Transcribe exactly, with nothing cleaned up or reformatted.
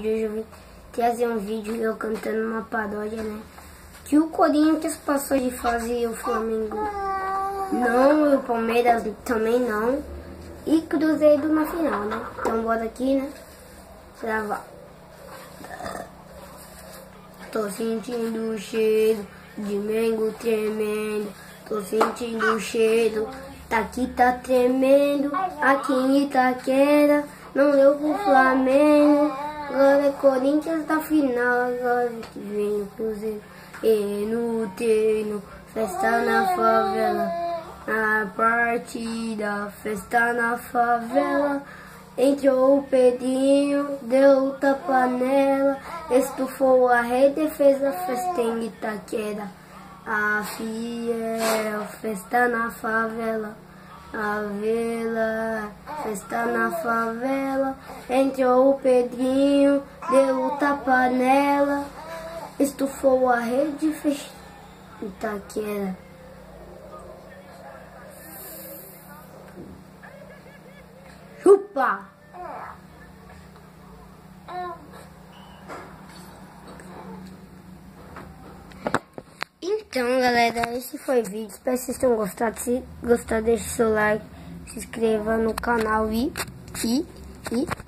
vídeo. Hoje eu vim trazer um vídeo eu cantando uma paródia, né? Que o Corinthians passou de fase e o Flamengo não, e o Palmeiras também não. E Cruzeiro na final, né? Então bora aqui, né? Gravar. Tô sentindo o cheiro de Mengo tremendo. Tô sentindo o cheiro, tá aqui tá tremendo. Aqui em Itaquera, não deu pro Flamengo. Agora é Corinthians da final, agora que vem o Cruzeiro. E no treino, festa na favela. Na partida, festa na favela. Entrou o Pedrinho, deu o tapa nela. Estufou a rede, fez a festa em Itaquera. A fiel, festa na favela. A vela, festa na favela. Entrou o Pedrinho, deu o tapa nela. Estufou a rede, fez Itaquera. Chupa! Então, galera, esse foi o vídeo. Espero que vocês tenham gostado. Se gostar, deixe seu like, se inscreva no canal e... e... e...